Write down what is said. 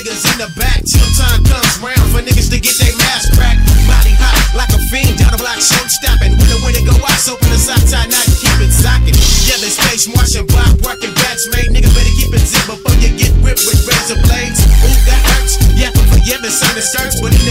niggas in the back till time comes round for niggas to get their mask cracked. Body hot like a fiend down the block, show stopping. When it go out, open the sock tie, not keep it socking. Yeah, they space marching by, working backs, made niggas better keep it zip before you get ripped with razor blades. Ooh, that hurts. Yeah, but yeah, the sun is search, but